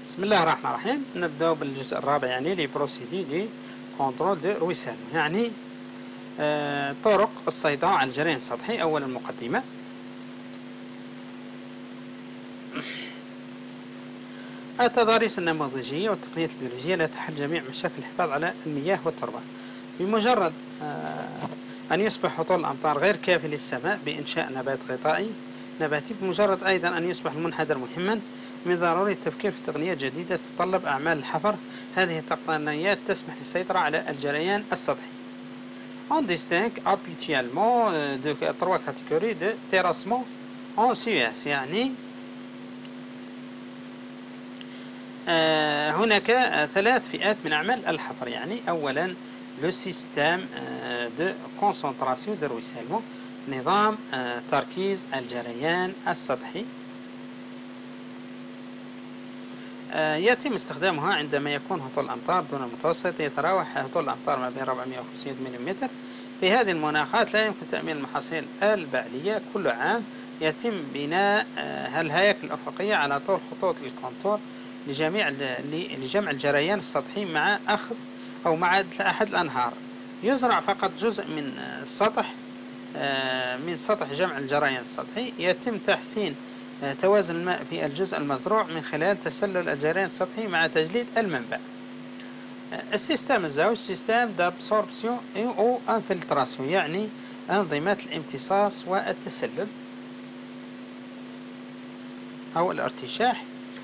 بسم الله الرحمن الرحيم. نبدأ بالجزء الرابع، يعني لي بروسيدي دي كونترول دو رويسال، يعني طرق السيطرة على الجريان السطحي. أولا مقدمة. التضاريس النموذجية والتقنيات البيولوجية لا تحل جميع مشاكل الحفاظ على المياه والتربة. بمجرد أن يصبح هطول الأمطار غير كافي للسماء بإنشاء نبات غطائي نباتي، بمجرد أيضا أن يصبح المنحدر مهما، من ضروري التفكير في تقنيات جديدة تتطلب أعمال الحفر. هذه التقنيات تسمح للسيطرة على الجريان السطحي. On distingue habituellement de trois catégories de terrassement en Suisse. يعني هناك ثلاث فئات من أعمال الحفر. يعني أولا لو سيستم دو كونسنتراسيون دو رويسيلمون، نظام تركيز الجريان السطحي. يتم استخدامها عندما يكون هطول الأمطار دون المتوسط يتراوح هطول الأمطار ما بين 400 و 500 ملم. في هذه المناخات لا يمكن تأمين المحاصيل البعلية. كل عام يتم بناء الهياكل الأفقية على طول خطوط الكونتور لجمع الجريان السطحي مع أخذ أو مع أحد الأنهار. يزرع فقط جزء من سطح جمع الجريان السطحي. يتم تحسين توازن الماء في الجزء المزروع من خلال تسلل الجريان السطحي مع تجليد المنبع. السيستم الزوج سيستم دابسوربسيون او انفلتراسيون، يعني أنظمة الامتصاص والتسلل أو الارتشاح.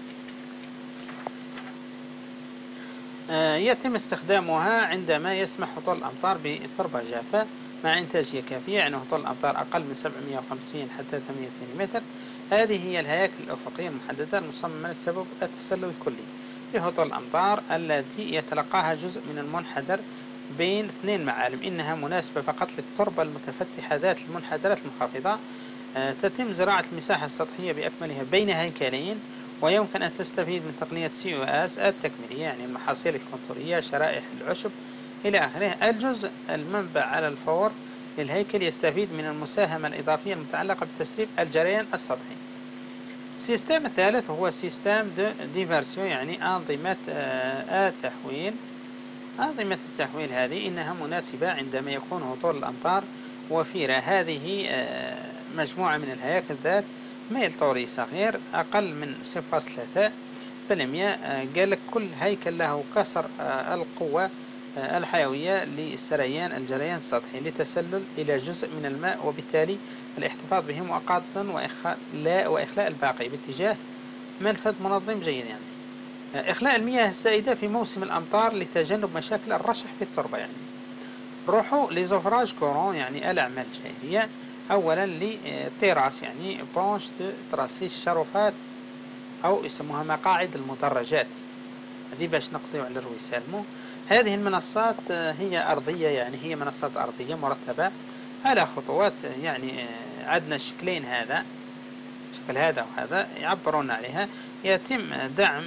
يتم استخدامها عندما يسمح هطول الأمطار بتربة جافة مع إنتاجية كافية، يعني هطول الأمطار أقل من 750 حتى 800 ملم. هذه هي الهياكل الأفقية المحددة المصممة لسبب التسلل الكلي لهطول الأمطار التي يتلقاها جزء من المنحدر بين اثنين معالم. إنها مناسبة فقط للتربة المتفتحة ذات المنحدرات المنخفضة. تتم زراعة المساحة السطحية بأكملها بين هيكلين، ويمكن أن تستفيد من تقنية COS التكميلية، يعني المحاصيل الكونتورية، شرائح العشب إلى آخره. الجزء المنبع على الفور للهيكل يستفيد من المساهمة الإضافية المتعلقة بتسريب الجريان السطحي. السيستم الثالث هو سيستم دو ديفرسيون، يعني أنظمة التحويل. أنظمة التحويل هذه إنها مناسبة عندما يكون هطول الأمطار وفيرة. هذه مجموعة من الهياكل ذات ميل طوري صغير أقل من 0.3%. قال لك كل هيكل له كسر القوة الحيوية لسريان الجريان السطحي لتسلل إلى جزء من الماء، وبالتالي الاحتفاظ به مؤقتا وإخلاء الباقي باتجاه منفذ منظم جيد. يعني إخلاء المياه السائدة في موسم الأمطار لتجنب مشاكل الرشح في التربة. يعني روحوا لزوفراج كورون، يعني الأعمال الجاهلية. أولا لتيراس، يعني بونش تراسي الشرفات أو يسموها مقاعد المدرجات. هذه باش نقضيو على الرويسالمو. هذه المنصات هي أرضية، يعني هي منصات أرضية مرتبة على خطوات. يعني عندنا شكلين، هذا شكل هذا وهذا يعبرون عليها. يتم دعم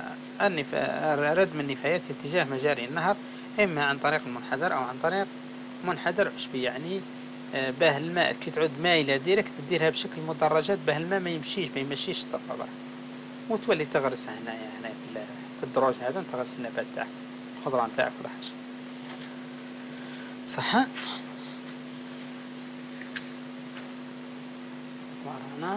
ردم النفايات في اتجاه مجاري النهر، إما عن طريق المنحدر أو عن طريق منحدر عشبي. يعني باه الماء كي تعود مايلة ديريكت تديرها بشكل مدرجات، باه الماء ما يمشيش التربة، وتولي تغرسها هنا في الدروج هذا، تغرس النبات تاعك، الخضرة نتاعك ولا حاجة. صح. ورانا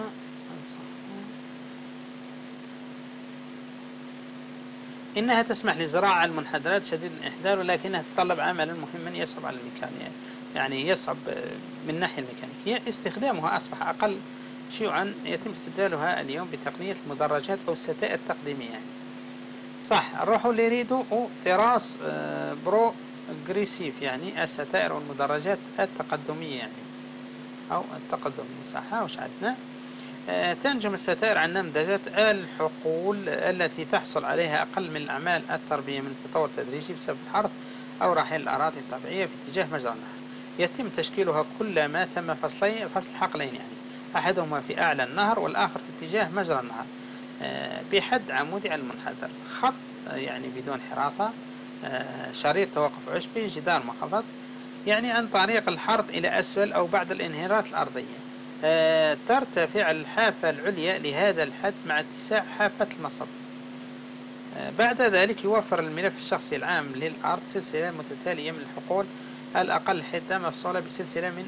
إنها تسمح لزراعة المنحدرات شديد الإحدار، ولكنها تتطلب عملا مهما يصعب على الميكانية، يعني يصعب من الناحية الميكانيكية. استخدامها أصبح أقل شيوعا. يتم استبدالها اليوم بتقنية المدرجات أو الستائر التقديمية. يعني صح. نروحوا لريدو أو تراس برو جريسيف، يعني الستائر والمدرجات التقدمية، يعني أو التقدمية. صح. وش عندنا؟ تنجم الستائر عن نمذجة الحقول التي تحصل عليها أقل من الأعمال التربية من تطور تدريجي بسبب الحرث أو رحيل الأراضي الطبيعية في اتجاه مجرى النهر. يتم تشكيلها كلما تم فصل حقلين، يعني أحدهما في أعلى النهر والآخر في اتجاه مجرى النهر بحد عمودي على المنحدر. خط يعني بدون حراثة، شريط توقف عشبي، جدار منخفض، يعني عن طريق الحرث إلى أسفل أو بعد الانهيارات الأرضية. ترتفع الحافة العليا لهذا الحد مع اتساع حافة المصب. بعد ذلك يوفر الملف الشخصي العام للأرض سلسلة متتالية من الحقول الأقل حدة مفصولة بسلسلة من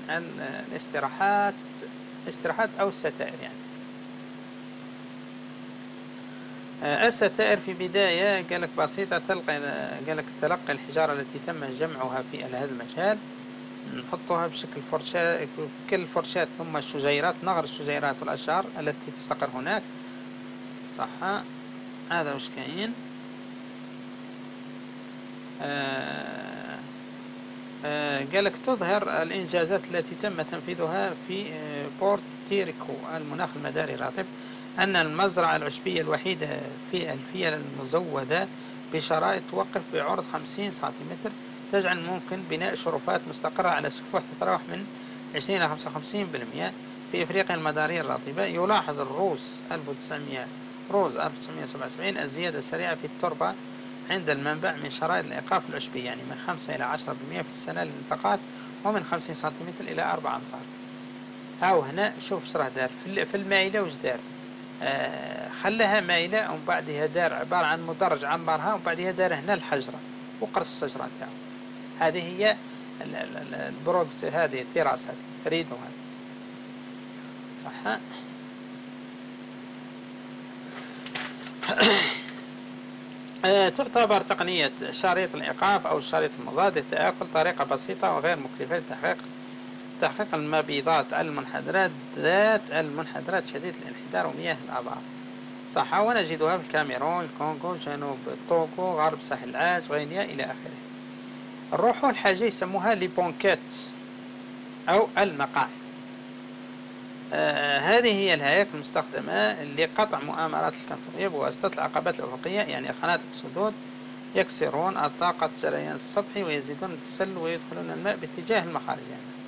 الاستراحات أو الستائر يعني. الستائر في بداية قالك بسيطة، قالك تلقي الحجارة التي تم جمعها في هذا المجال، نحطها بشكل فرشاة كل فرشاة، ثم الشجيرات، نغر الشجيرات والأشجار التي تستقر هناك. صح، هذا وش كاين. قالك تظهر الإنجازات التي تم تنفيذها في بورت تيريكو المناخ المداري الرطب، أن المزرعة العشبية الوحيدة في الفيلة المزودة بشرائط توقف بعرض 50 سنتيمتر، تجعل ممكن بناء شرفات مستقرة على سفوح تتراوح من 20 إلى 55% في إفريقيا المدارية الرطبة. يلاحظ الروس 1977 الزيادة السريعة في التربة عند المنبع من شرائط الإيقاف العشبي، يعني من 5 إلى 10% في السنة للنطاقات، ومن 50 سنتيمتر إلى 4 أمتار. هاو هنا شوف ايش راه دار في المائلة، وش دار. خلاها مائلة، ومن بعدها دار عبارة عن مدرج عمرها، ومن بعدها دار هنا الحجرة وقرص الشجرة تاعو. هذه هي البروكس، هذه التراس، هذه تريدو هذه. صح. تعتبر تقنية شريط الإيقاف أو الشريط المضاد للتآكل طريقة بسيطة وغير مكلفة لتحقيق المبيضات المنحدرات ذات المنحدرات شديدة الانحدار ومياه الآبار. صح، ونجدها في الكاميرون، الكونغو، جنوب الطوغو، غرب ساحل العاج، غينيا إلى آخره. الروحون الحاجة يسموها لي بونكيت أو المقاعد. هذه هي الهياكل المستخدمة لقطع مؤامرات الكنفوية بواسطة العقبات الأفقية، يعني خنادق السدود. يكسرون الطاقة الجريان السطحي ويزيدون التسلل ويدخلون الماء باتجاه المخارج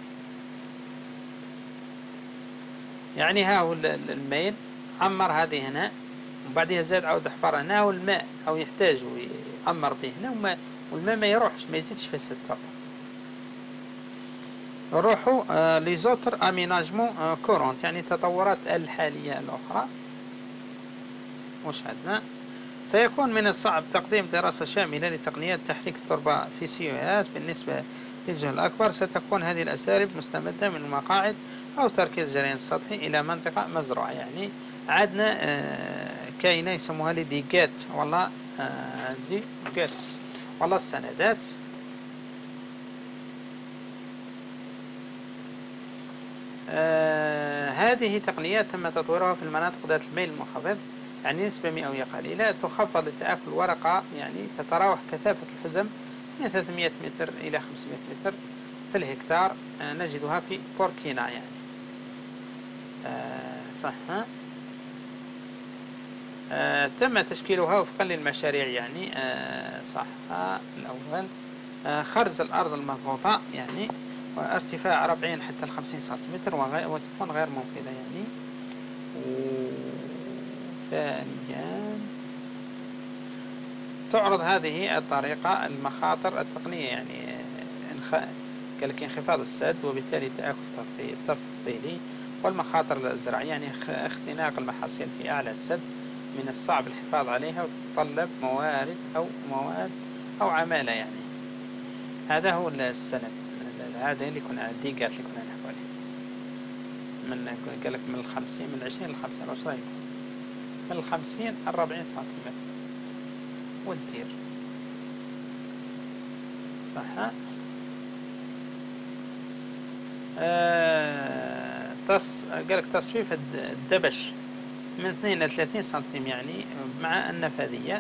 يعني ها هو الميل عمر هذه هنا، وبعدها زاد عود حفر هنا، والماء أو يحتاج يعمر به هنا، والماء ما يروحش، ما يزيدش في التربة. نروحوا ليزوتر اميناجمون كورونت، يعني التطورات الحالية الأخرى. وش عندنا؟ سيكون من الصعب تقديم دراسة شاملة لتقنيات تحريك التربة في COS. بالنسبة للجهة الأكبر ستكون هذه الأساليب مستمدة من المقاعد أو تركيز الجريان السطحي إلى منطقة مزروعة. يعني عندنا كاينة يسموها لي ديجات، والله ديجات، والله السندات. هذه تقنيات تم تطويرها في المناطق ذات الميل المنخفض، يعني نسبة مئوية قليلة تخفض لتآكل الورقة، يعني تتراوح كثافة الحزم من 300 متر إلى 500 متر في الهكتار. نجدها في بوركينا يعني. صح. تم تشكيلها وفقا للمشاريع يعني. صح. الأول خرز الأرض المضغوطة، يعني وارتفاع 40 حتى 50 سنتيمتر وتكون غير منفذة يعني. ثانيا تعرض هذه الطريقة المخاطر التقنية، يعني قال لك انخفاض السد وبالتالي تآكل التفضيلي، والمخاطر الزراعية، يعني اختناق المحاصيل في أعلى السد من الصعب الحفاظ عليها وتتطلب مواد أو عمالة يعني. هذا هو السند، هذا اللي كنا دي قالت لي كنا نحكي عليه. قال لك من 50 من 20 ل 50 وش رايك؟ من 50 ل 40 سنتيمتر والدير. صح. قالك تصفيف الدبش من 2 إلى 30 سنتيم يعني مع النفاذية.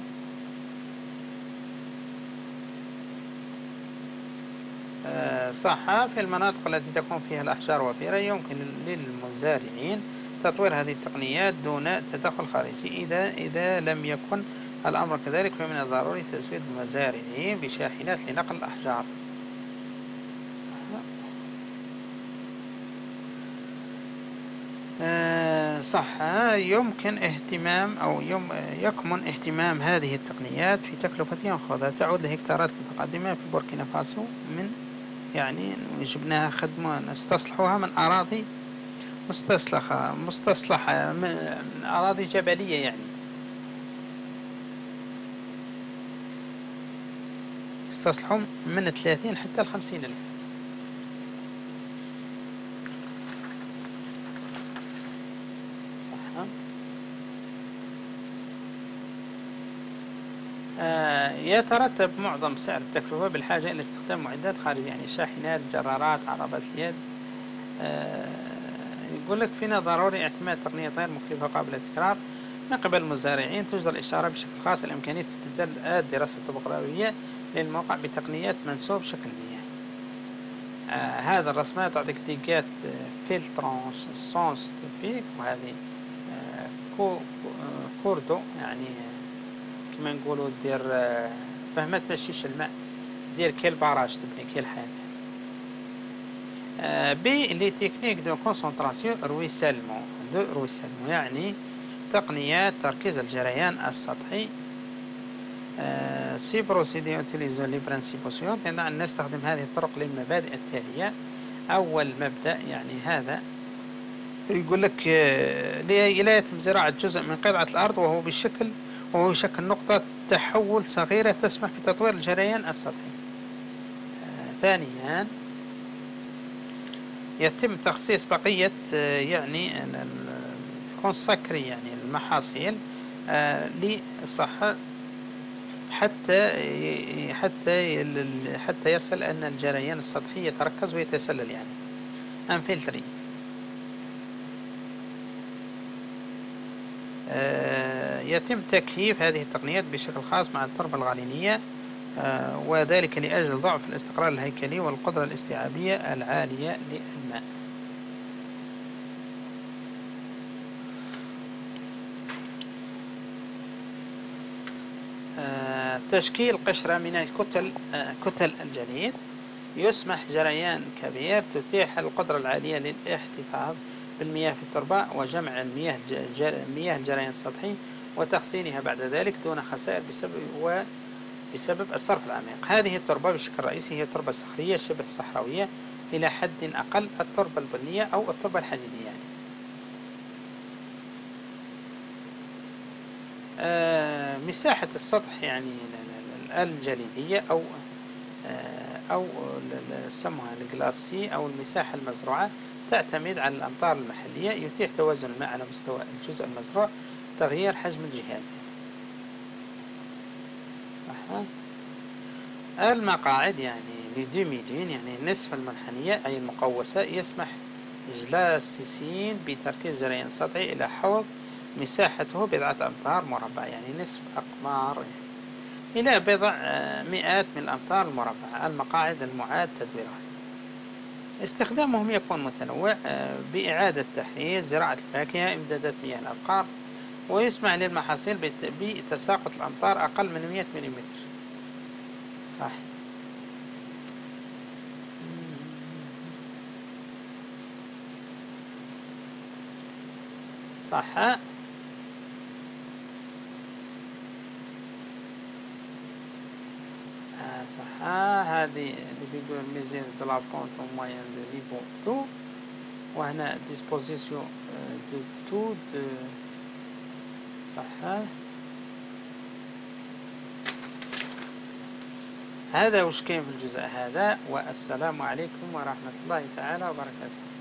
صح. في المناطق التي تكون فيها الأحجار وفيرة يمكن للمزارعين تطوير هذه التقنيات دون تدخل خارجي. إذا لم يكن الأمر كذلك فمن الضروري تزويد المزارعين بشاحنات لنقل الأحجار. صح. يكمن اهتمام هذه التقنيات في تكلفتها وخوضها. تعود لهكتارات متقدمة في بوركينا فاسو، من يعني جبناها خدمة نستصلحوها من أراضي مستصلحة من أراضي جبلية يعني. تصلح من 30 حتى 50 ألف. صح. يترتب معظم سعر التكلفة بالحاجة إلى استخدام معدات خارجية، يعني شاحنات، جرارات، عربات اليد. يقول لك فينا ضروري اعتماد تقنية غير مكلفة قابلة للتكرار من قبل المزارعين. توجد الإشارة بشكل خاص إلى إمكانية استبدال آلات دراسة الطبقة للموقع بتقنيات منسوب شكل المياه. هذا الرسمة تعطيك ديجات فلترون سونس تيبيك، وهذه كوردو، يعني كما نقولوا دير فهمت تمشيش الماء، دير كيل باراج تبني كيل حاجة. بي لي تكنيك دو كونسنتراسيون رويسالمون يعني تقنيات تركيز الجريان السطحي. سي بروسيدي يوتيليزو لي برانسيبو سيونت، يعني أن نستخدم هذه الطرق للمبادئ التالية. أول مبدأ يعني هذا يقول لك لا يتم زراعة جزء من قطعة الأرض وهو بشكل نقطة تحول صغيرة تسمح بتطوير الجريان السطحي. ثانيا يتم تخصيص بقية يعني الكونساكري، يعني المحاصيل للصحة حتى يصل أن الجريان السطحي يتركز ويتسلل، يعني انفلتري. يتم تكييف هذه التقنيات بشكل خاص مع التربة الغالينية، وذلك لأجل ضعف الاستقرار الهيكلي والقدرة الاستيعابية العالية للماء. تشكيل قشرة من كتل الجليد يسمح جريان كبير تتيح القدرة العالية للاحتفاظ بالمياه في التربة وجمع مياه الجريان السطحي وتخزينها بعد ذلك دون خسائر بسبب الصرف العميق. هذه التربة بشكل رئيسي هي التربة الصخرية شبه الصحراوية، إلى حد أقل التربة البنية أو التربة الحديدية. يعني مساحة السطح يعني الجليدية أو سموها الجلاسي أو المساحة المزروعة تعتمد على الأمطار المحلية. يتيح توازن الماء على مستوى الجزء المزروع، تغيير حجم الجهاز. المقاعد يعني لدوميدين، يعني النصف المنحنية أي المقوسة، يسمح إجلاس سين بتركيز جريان سطحي إلى حوض مساحته بضعة أمتار مربع، يعني نصف أقمار إلى بضع مئات من الأمتار المربعة. المقاعد المعاد تدويرها استخدامهم يكون متنوع، بإعادة تحريز، زراعة الفاكهة، إمدادات مياه الأبقار، ويسمح للمحاصيل بتساقط الأمطار أقل من 100 ملم. صح. صح. صح. هذه اللي بيقول ميزير دو لا بونت او موين دو نيفو تو، وهنا ديسبوزيسيون دو تو دو. صح. هذا وش كاين في الجزء هذا، والسلام عليكم ورحمة الله تعالى وبركاته.